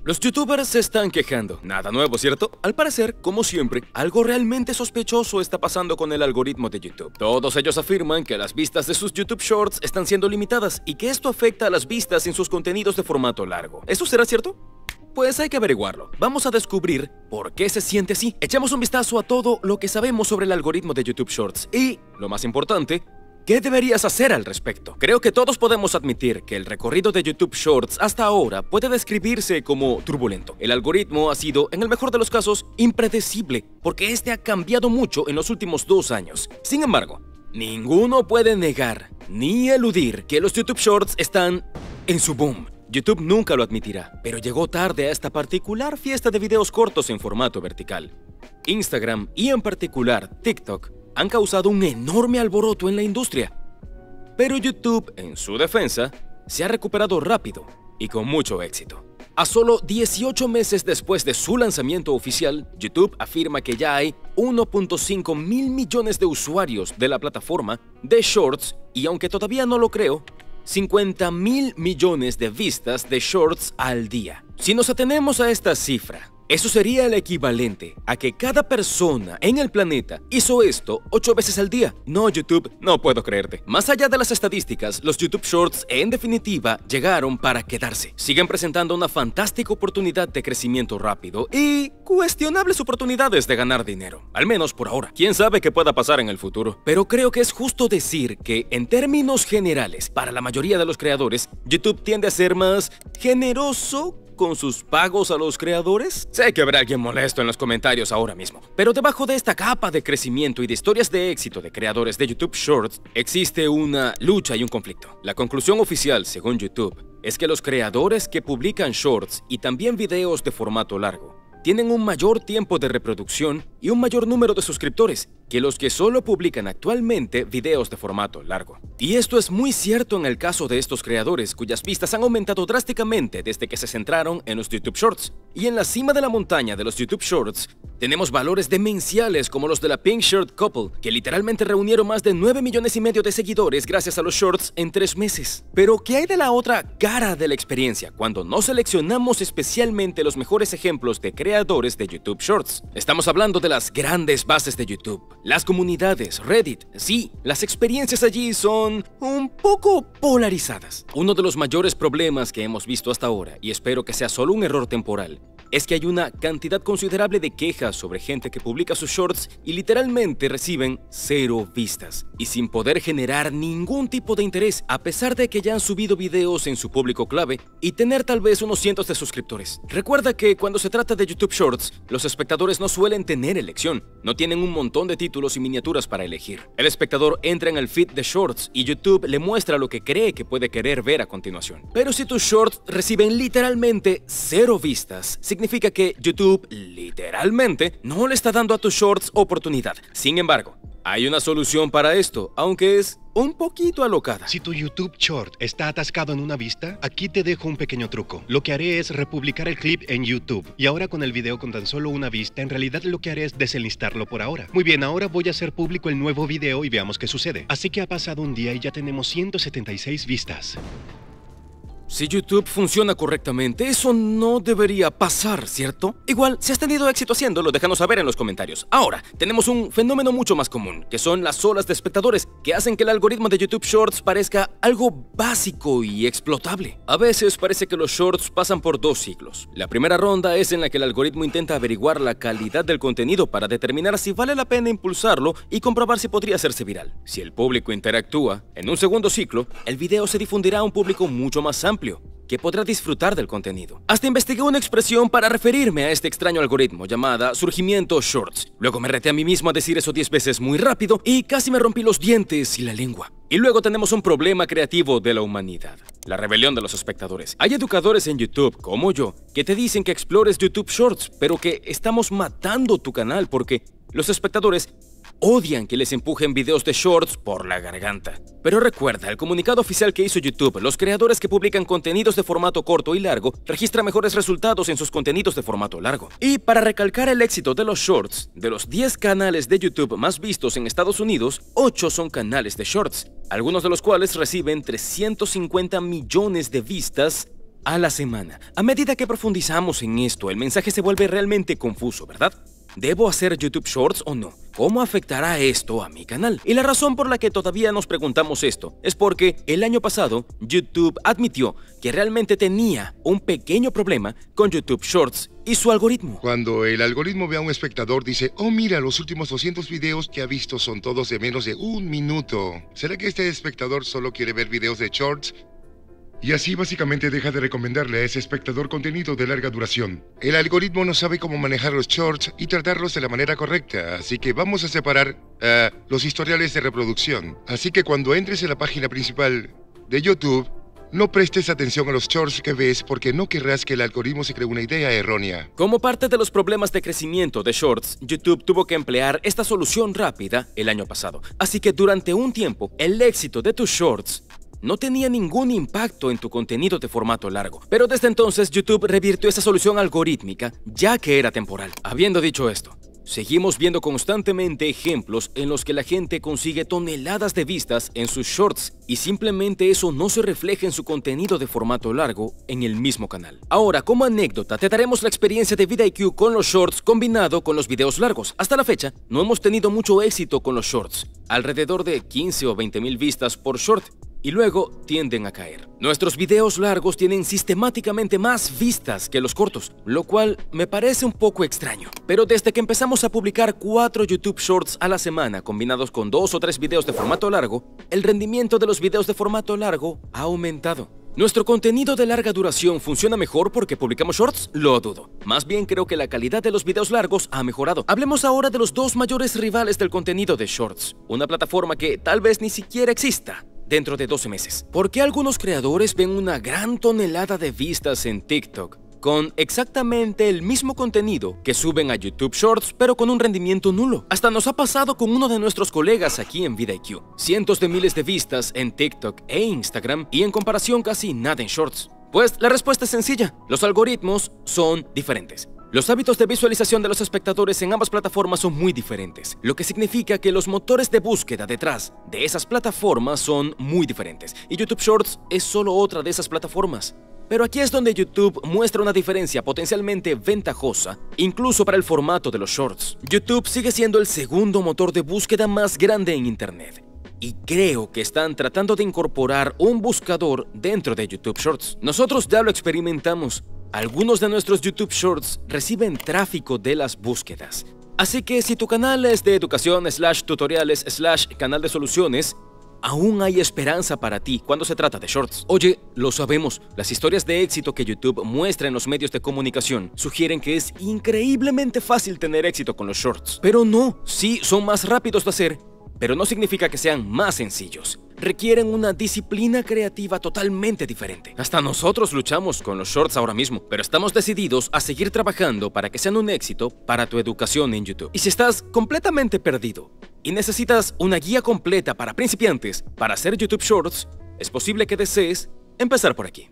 Los youtubers se están quejando. Nada nuevo, ¿cierto? Al parecer, como siempre, algo realmente sospechoso está pasando con el algoritmo de YouTube. Todos ellos afirman que las vistas de sus YouTube Shorts están siendo limitadas y que esto afecta a las vistas en sus contenidos de formato largo. ¿Eso será cierto? Pues hay que averiguarlo. Vamos a descubrir por qué se siente así. Echemos un vistazo a todo lo que sabemos sobre el algoritmo de YouTube Shorts y, lo más importante, ¿qué deberías hacer al respecto? Creo que todos podemos admitir que el recorrido de YouTube Shorts hasta ahora puede describirse como turbulento. El algoritmo ha sido, en el mejor de los casos, impredecible, porque este ha cambiado mucho en los últimos 2 años. Sin embargo, ninguno puede negar ni eludir que los YouTube Shorts están en su boom. YouTube nunca lo admitirá, pero llegó tarde a esta particular fiesta de videos cortos en formato vertical. Instagram y en particular TikTok han causado un enorme alboroto en la industria. Pero YouTube, en su defensa, se ha recuperado rápido y con mucho éxito. A solo 18 meses después de su lanzamiento oficial, YouTube afirma que ya hay 1.5 mil millones de usuarios de la plataforma de Shorts y, aunque todavía no lo creo, 50 mil millones de vistas de Shorts al día. Si nos atenemos a esta cifra, eso sería el equivalente a que cada persona en el planeta hizo esto 8 veces al día. No, YouTube, no puedo creerte. Más allá de las estadísticas, los YouTube Shorts en definitiva llegaron para quedarse. Siguen presentando una fantástica oportunidad de crecimiento rápido y cuestionables oportunidades de ganar dinero. Al menos por ahora. Quién sabe qué pueda pasar en el futuro. Pero creo que es justo decir que, en términos generales, para la mayoría de los creadores, YouTube tiende a ser más generoso con sus pagos a los creadores. Sé que habrá alguien molesto en los comentarios ahora mismo, pero debajo de esta capa de crecimiento y de historias de éxito de creadores de YouTube Shorts existe una lucha y un conflicto. La conclusión oficial, según YouTube, es que los creadores que publican Shorts y también videos de formato largo tienen un mayor tiempo de reproducción y un mayor número de suscriptores que los que solo publican actualmente videos de formato largo. Y esto es muy cierto en el caso de estos creadores cuyas vistas han aumentado drásticamente desde que se centraron en los YouTube Shorts. Y en la cima de la montaña de los YouTube Shorts tenemos valores demenciales como los de la Pink Shirt Couple, que literalmente reunieron más de 9,5 millones de seguidores gracias a los Shorts en 3 meses. Pero ¿qué hay de la otra cara de la experiencia cuando no seleccionamos especialmente los mejores ejemplos de creadores de YouTube Shorts? Estamos hablando de las grandes bases de YouTube, las comunidades, Reddit. Sí, las experiencias allí son un poco polarizadas. Uno de los mayores problemas que hemos visto hasta ahora, y espero que sea solo un error temporal, es que hay una cantidad considerable de quejas sobre gente que publica sus shorts y literalmente reciben 0 vistas y sin poder generar ningún tipo de interés, a pesar de que ya han subido videos en su público clave y tener tal vez unos cientos de suscriptores. Recuerda que cuando se trata de YouTube Shorts, los espectadores no suelen tener elección, no tienen un montón de títulos y miniaturas para elegir. El espectador entra en el feed de Shorts y YouTube le muestra lo que cree que puede querer ver a continuación. Pero si tus shorts reciben literalmente 0 vistas, significa que YouTube literalmente no le está dando a tus shorts oportunidad. Sin embargo, hay una solución para esto, aunque es un poquito alocada. Si tu YouTube Short está atascado en una vista, aquí te dejo un pequeño truco. Lo que haré es republicar el clip en YouTube. Y ahora con el video con tan solo una vista, en realidad lo que haré es desenlistarlo por ahora. Muy bien, ahora voy a hacer público el nuevo video y veamos qué sucede. Así que ha pasado un día y ya tenemos 176 vistas. Si YouTube funciona correctamente, eso no debería pasar, ¿cierto? Igual, si has tenido éxito haciéndolo, déjanos saber en los comentarios. Ahora, tenemos un fenómeno mucho más común, que son las olas de espectadores, que hacen que el algoritmo de YouTube Shorts parezca algo básico y explotable. A veces parece que los Shorts pasan por 2 ciclos. La primera ronda es en la que el algoritmo intenta averiguar la calidad del contenido para determinar si vale la pena impulsarlo y comprobar si podría hacerse viral. Si el público interactúa, en un segundo ciclo, el video se difundirá a un público mucho más amplio, que podrá disfrutar del contenido. Hasta investigué una expresión para referirme a este extraño algoritmo llamada surgimiento Shorts. Luego me reté a mí mismo a decir eso 10 veces muy rápido y casi me rompí los dientes y la lengua. Y luego tenemos un problema creativo de la humanidad: la rebelión de los espectadores. Hay educadores en YouTube, como yo, que te dicen que explores YouTube Shorts, pero que estamos matando tu canal porque los espectadores odian que les empujen videos de shorts por la garganta. Pero recuerda, el comunicado oficial que hizo YouTube: los creadores que publican contenidos de formato corto y largo registran mejores resultados en sus contenidos de formato largo. Y para recalcar el éxito de los shorts, de los 10 canales de YouTube más vistos en Estados Unidos, 8 son canales de shorts, algunos de los cuales reciben 350 millones de vistas a la semana. A medida que profundizamos en esto, el mensaje se vuelve realmente confuso, ¿verdad? ¿Debo hacer YouTube Shorts o no? ¿Cómo afectará esto a mi canal? Y la razón por la que todavía nos preguntamos esto es porque el año pasado YouTube admitió que realmente tenía un pequeño problema con YouTube Shorts y su algoritmo. Cuando el algoritmo ve a un espectador, dice: oh, mira, los últimos 200 videos que ha visto son todos de menos de 1 minuto. ¿Será que este espectador solo quiere ver videos de Shorts? Y así básicamente deja de recomendarle a ese espectador contenido de larga duración. El algoritmo no sabe cómo manejar los shorts y tratarlos de la manera correcta, así que vamos a separar los historiales de reproducción. Así que cuando entres en la página principal de YouTube, no prestes atención a los shorts que ves porque no querrás que el algoritmo se cree una idea errónea. Como parte de los problemas de crecimiento de Shorts, YouTube tuvo que emplear esta solución rápida el año pasado. Así que durante un tiempo, el éxito de tus Shorts no tenía ningún impacto en tu contenido de formato largo. Pero desde entonces YouTube revirtió esa solución algorítmica, ya que era temporal. Habiendo dicho esto, seguimos viendo constantemente ejemplos en los que la gente consigue toneladas de vistas en sus shorts y simplemente eso no se refleja en su contenido de formato largo en el mismo canal. Ahora, como anécdota, te daremos la experiencia de vidIQ con los shorts combinado con los videos largos. Hasta la fecha, no hemos tenido mucho éxito con los shorts, alrededor de 15 o 20,000 vistas por short, y luego tienden a caer. Nuestros videos largos tienen sistemáticamente más vistas que los cortos, lo cual me parece un poco extraño. Pero desde que empezamos a publicar 4 YouTube Shorts a la semana, combinados con 2 o 3 videos de formato largo, el rendimiento de los videos de formato largo ha aumentado. ¿Nuestro contenido de larga duración funciona mejor porque publicamos shorts? Lo dudo. Más bien creo que la calidad de los videos largos ha mejorado. Hablemos ahora de los 2 mayores rivales del contenido de shorts, una plataforma que tal vez ni siquiera exista dentro de 12 meses. ¿Por qué algunos creadores ven una gran tonelada de vistas en TikTok con exactamente el mismo contenido que suben a YouTube Shorts, pero con un rendimiento nulo? Hasta nos ha pasado con uno de nuestros colegas aquí en vidIQ. Cientos de miles de vistas en TikTok e Instagram y en comparación casi nada en Shorts. Pues la respuesta es sencilla, los algoritmos son diferentes. Los hábitos de visualización de los espectadores en ambas plataformas son muy diferentes, lo que significa que los motores de búsqueda detrás de esas plataformas son muy diferentes, y YouTube Shorts es solo otra de esas plataformas. Pero aquí es donde YouTube muestra una diferencia potencialmente ventajosa, incluso para el formato de los Shorts. YouTube sigue siendo el segundo motor de búsqueda más grande en Internet, y creo que están tratando de incorporar un buscador dentro de YouTube Shorts. Nosotros ya lo experimentamos. Algunos de nuestros YouTube Shorts reciben tráfico de las búsquedas. Así que si tu canal es de educación /tutoriales /canal de soluciones, aún hay esperanza para ti cuando se trata de Shorts. Oye, lo sabemos, las historias de éxito que YouTube muestra en los medios de comunicación sugieren que es increíblemente fácil tener éxito con los Shorts. Pero no, sí son más rápidos de hacer, pero no significa que sean más sencillos. Requieren una disciplina creativa totalmente diferente. Hasta nosotros luchamos con los shorts ahora mismo, pero estamos decididos a seguir trabajando para que sean un éxito para tu educación en YouTube. Y si estás completamente perdido y necesitas una guía completa para principiantes para hacer YouTube Shorts, es posible que desees empezar por aquí.